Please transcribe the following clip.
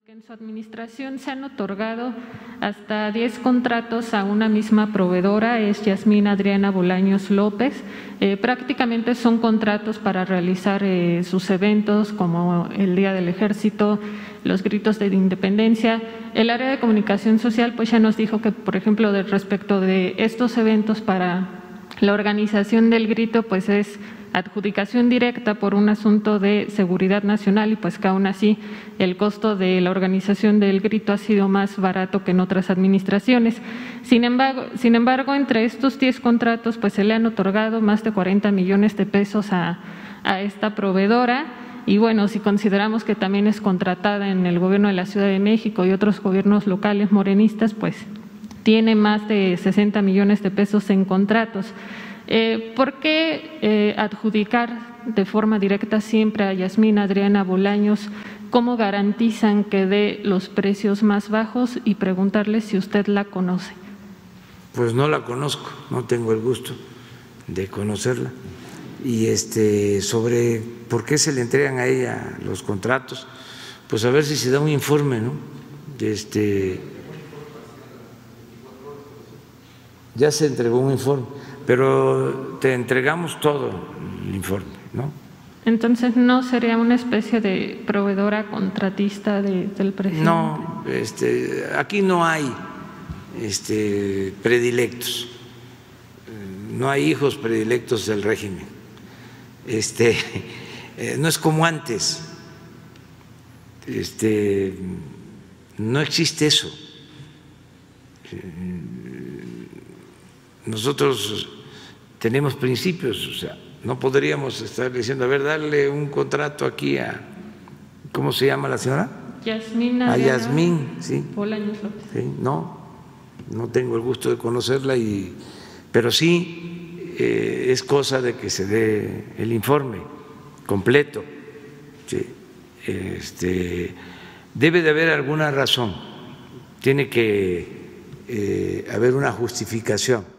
En su administración se han otorgado hasta 10 contratos a una misma proveedora, es Yasmín Adriana Bolaños López. Prácticamente son contratos para realizar sus eventos como el Día del Ejército, los gritos de independencia. El área de comunicación social pues ya nos dijo que, por ejemplo, respecto de estos eventos para la organización del grito, pues es adjudicación directa por un asunto de seguridad nacional y pues que aún así el costo de la organización del grito ha sido más barato que en otras administraciones. Sin embargo, entre estos 10 contratos pues se le han otorgado más de 40 millones de pesos a esta proveedora. Y bueno, si consideramos que también es contratada en el gobierno de la Ciudad de México y otros gobiernos locales morenistas, pues tiene más de 60 millones de pesos en contratos. ¿Por qué adjudicar de forma directa siempre a Yasmín Adriana Bolaños? ¿Cómo garantizan que dé los precios más bajos? Y preguntarle si usted la conoce. Pues no la conozco, no tengo el gusto de conocerla. Y sobre por qué se le entregan a ella los contratos, pues a ver si se da un informe, ¿no? Ya se entregó un informe, pero te entregamos todo el informe, ¿no? Entonces, ¿no sería una especie de proveedora contratista del presidente? No, aquí no hay predilectos, no hay hijos predilectos del régimen. No es como antes, no existe eso. Nosotros tenemos principios, o sea, no podríamos estar diciendo, a ver, darle un contrato aquí a, ¿cómo se llama la señora? Yasmín. A Yasmín, sí. Bolaños López. Sí, no tengo el gusto de conocerla, pero sí es cosa de que se dé el informe completo. Sí, debe de haber alguna razón, tiene que haber una justificación.